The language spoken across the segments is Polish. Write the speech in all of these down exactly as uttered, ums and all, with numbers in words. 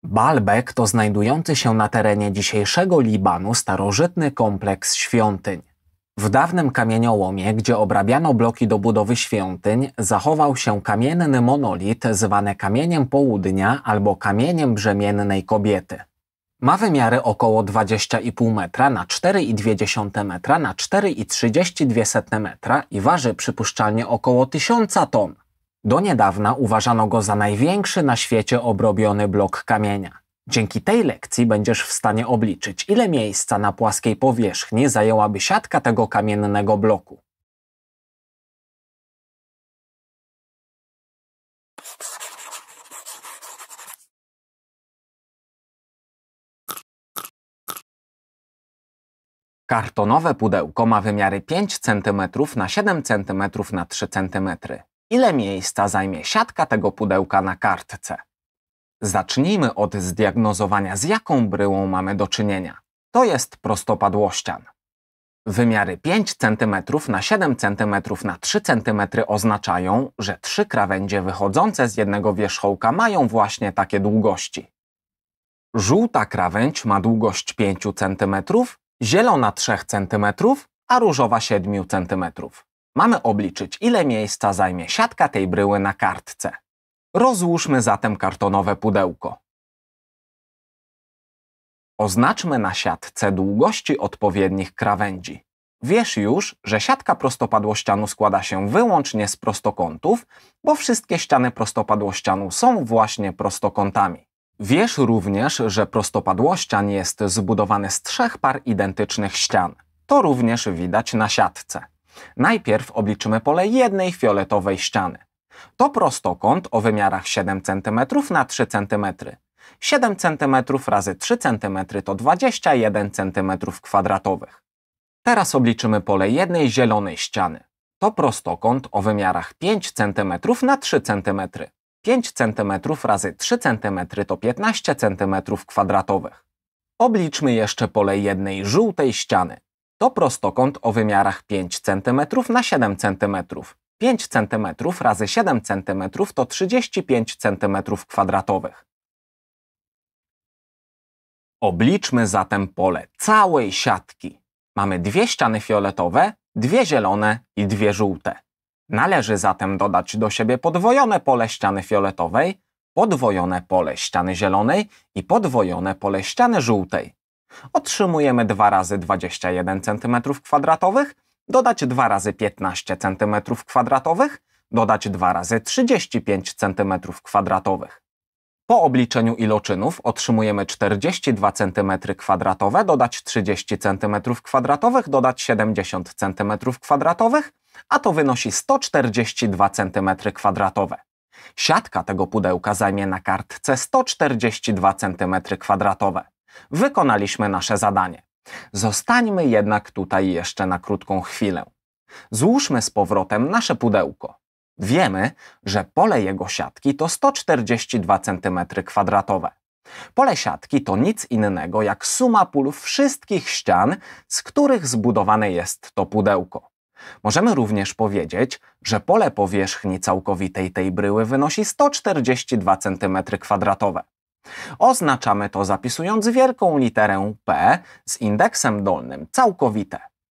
Baalbek to znajdujący się na terenie dzisiejszego Libanu starożytny kompleks świątyń. W dawnym kamieniołomie, gdzie obrabiano bloki do budowy świątyń, zachował się kamienny monolit zwany kamieniem południa albo kamieniem brzemiennej kobiety. Ma wymiary około dwadzieścia i pół metra na cztery i dwie dziesiąte metra na cztery i trzydzieści dwie setne metra i waży przypuszczalnie około tysiąc ton. Do niedawna uważano go za największy na świecie obrobiony blok kamienia. Dzięki tej lekcji będziesz w stanie obliczyć, ile miejsca na płaskiej powierzchni zajęłaby siatka tego kamiennego bloku. Kartonowe pudełko ma wymiary pięć centymetrów na siedem centymetrów na trzy centymetry. Ile miejsca zajmie siatka tego pudełka na kartce? Zacznijmy od zdiagnozowania, z jaką bryłą mamy do czynienia. To jest prostopadłościan. Wymiary pięć centymetrów na siedem centymetrów na trzy centymetry oznaczają, że trzy krawędzie wychodzące z jednego wierzchołka mają właśnie takie długości. Żółta krawędź ma długość pięć centymetrów, zielona trzy centymetry, a różowa siedem centymetrów. Mamy obliczyć, ile miejsca zajmie siatka tej bryły na kartce. Rozłóżmy zatem kartonowe pudełko. Oznaczmy na siatce długości odpowiednich krawędzi. Wiesz już, że siatka prostopadłościanu składa się wyłącznie z prostokątów, bo wszystkie ściany prostopadłościanu są właśnie prostokątami. Wiesz również, że prostopadłościan jest zbudowany z trzech par identycznych ścian. To również widać na siatce. Najpierw obliczymy pole jednej fioletowej ściany. To prostokąt o wymiarach siedem centymetrów na trzy centymetry. siedem centymetrów razy trzy centymetry to dwadzieścia jeden centymetrów kwadratowych. Teraz obliczymy pole jednej zielonej ściany. To prostokąt o wymiarach pięć centymetrów na trzy centymetry. pięć centymetrów razy trzy centymetry to piętnaście centymetrów kwadratowych. Obliczmy jeszcze pole jednej żółtej ściany. To prostokąt o wymiarach pięć centymetrów na siedem centymetrów. pięć centymetrów razy siedem centymetrów to trzydzieści pięć centymetrów kwadratowych. Obliczmy zatem pole całej siatki. Mamy dwie ściany fioletowe, dwie zielone i dwie żółte. Należy zatem dodać do siebie podwojone pole ściany fioletowej, podwojone pole ściany zielonej i podwojone pole ściany żółtej. Otrzymujemy dwa razy dwadzieścia jeden centymetrów kwadratowych, dodać dwa razy piętnaście centymetrów kwadratowych, dodać dwa razy trzydzieści pięć centymetrów kwadratowych. Po obliczeniu iloczynów otrzymujemy czterdzieści dwa centymetry kwadratowe, dodać trzydzieści centymetrów kwadratowych, dodać siedemdziesiąt centymetrów kwadratowych, a to wynosi sto czterdzieści dwa centymetry kwadratowe. Siatka tego pudełka zajmie na kartce sto czterdzieści dwa centymetry kwadratowe. Wykonaliśmy nasze zadanie. Zostańmy jednak tutaj jeszcze na krótką chwilę. Złóżmy z powrotem nasze pudełko. Wiemy, że pole jego siatki to sto czterdzieści dwa centymetry kwadratowe. Pole siatki to nic innego jak suma pól wszystkich ścian, z których zbudowane jest to pudełko. Możemy również powiedzieć, że pole powierzchni całkowitej tej bryły wynosi sto czterdzieści dwa centymetry kwadratowe. Oznaczamy to zapisując wielką literę P z indeksem dolnym całkowite.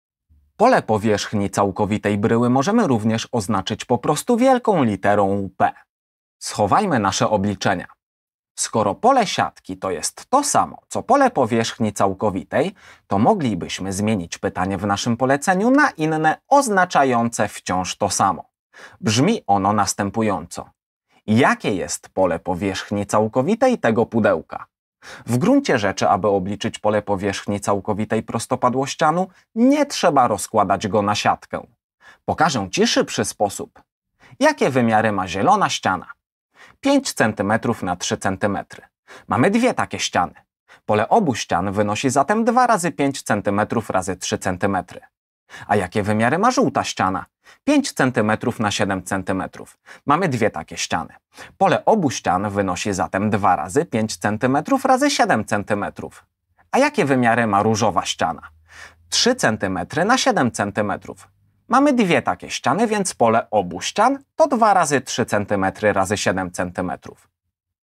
Pole powierzchni całkowitej bryły możemy również oznaczyć po prostu wielką literą P. Schowajmy nasze obliczenia. Skoro pole siatki to jest to samo, co pole powierzchni całkowitej, to moglibyśmy zmienić pytanie w naszym poleceniu na inne, oznaczające wciąż to samo. Brzmi ono następująco. Jakie jest pole powierzchni całkowitej tego pudełka? W gruncie rzeczy, aby obliczyć pole powierzchni całkowitej prostopadłościanu, nie trzeba rozkładać go na siatkę. Pokażę Ci szybszy sposób. Jakie wymiary ma zielona ściana? pięć centymetrów na trzy centymetry. Mamy dwie takie ściany. Pole obu ścian wynosi zatem dwa razy pięć centymetrów razy trzy centymetry. A jakie wymiary ma żółta ściana? pięć centymetrów na siedem centymetrów. Mamy dwie takie ściany. Pole obu ścian wynosi zatem dwa razy pięć centymetrów razy siedem centymetrów. A jakie wymiary ma różowa ściana? trzy centymetry na siedem centymetrów. Mamy dwie takie ściany, więc pole obu ścian to dwa razy trzy centymetry razy siedem centymetrów.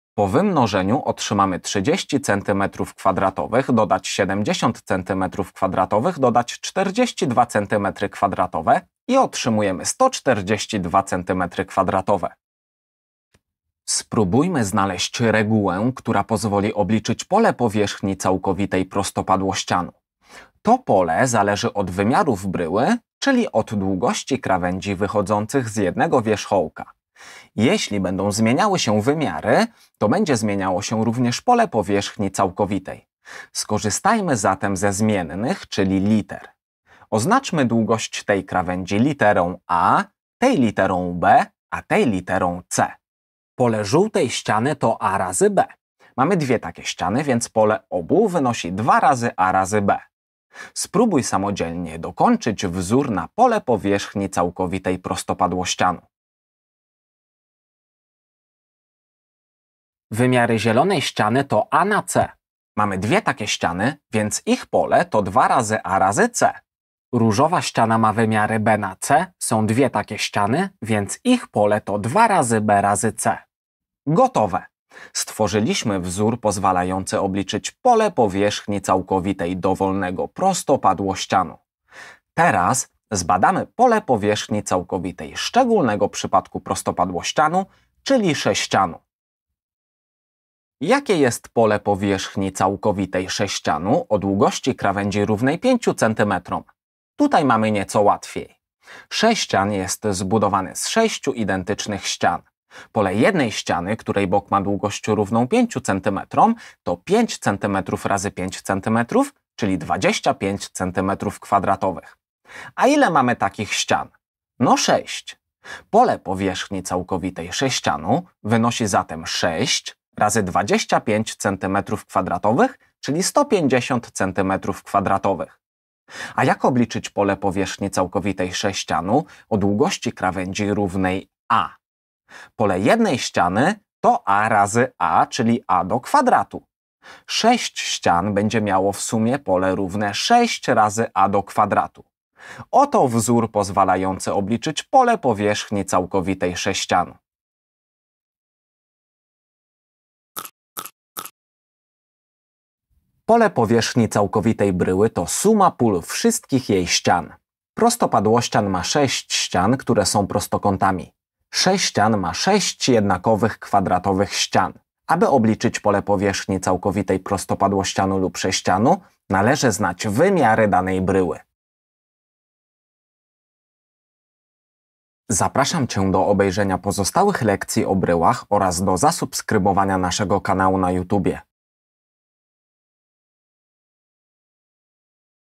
Po wymnożeniu otrzymamy trzydzieści centymetrów kwadratowych, dodać siedemdziesiąt centymetrów kwadratowych, dodać czterdzieści dwa centymetry kwadratowe i otrzymujemy sto czterdzieści dwa centymetry kwadratowe. Spróbujmy znaleźć regułę, która pozwoli obliczyć pole powierzchni całkowitej prostopadłościanu. To pole zależy od wymiarów bryły, czyli od długości krawędzi wychodzących z jednego wierzchołka. Jeśli będą zmieniały się wymiary, to będzie zmieniało się również pole powierzchni całkowitej. Skorzystajmy zatem ze zmiennych, czyli liter. Oznaczmy długość tej krawędzi literą A, tej literą B, a tej literą C. Pole żółtej ściany to A razy B. Mamy dwie takie ściany, więc pole obu wynosi dwa razy A razy B. Spróbuj samodzielnie dokończyć wzór na pole powierzchni całkowitej prostopadłościanu. Wymiary zielonej ściany to A na C. Mamy dwie takie ściany, więc ich pole to dwa razy A razy C. Różowa ściana ma wymiary B na C, są dwie takie ściany, więc ich pole to dwa razy B razy C. Gotowe! Stworzyliśmy wzór pozwalający obliczyć pole powierzchni całkowitej dowolnego prostopadłościanu. Teraz zbadamy pole powierzchni całkowitej szczególnego przypadku prostopadłościanu, czyli sześcianu. Jakie jest pole powierzchni całkowitej sześcianu o długości krawędzi równej pięciu centymetrom? Tutaj mamy nieco łatwiej. Sześcian jest zbudowany z sześciu identycznych ścian. Pole jednej ściany, której bok ma długość równą pięciu centymetrom, to pięć centymetrów razy pięć centymetrów, czyli dwadzieścia pięć centymetrów kwadratowych. A ile mamy takich ścian? No sześć. Pole powierzchni całkowitej sześcianu wynosi zatem sześć razy dwadzieścia pięć centymetrów kwadratowych, czyli sto pięćdziesiąt centymetrów kwadratowych. A jak obliczyć pole powierzchni całkowitej sześcianu o długości krawędzi równej A? Pole jednej ściany to A razy A, czyli A do kwadratu. sześć ścian będzie miało w sumie pole równe sześć razy A do kwadratu. Oto wzór pozwalający obliczyć pole powierzchni całkowitej sześcianu. Pole powierzchni całkowitej bryły to suma pól wszystkich jej ścian. Prostopadłościan ma sześć ścian, które są prostokątami. Sześcian ma sześć jednakowych kwadratowych ścian. Aby obliczyć pole powierzchni całkowitej prostopadłościanu lub sześcianu, należy znać wymiary danej bryły. Zapraszam Cię do obejrzenia pozostałych lekcji o bryłach oraz do zasubskrybowania naszego kanału na YouTubie.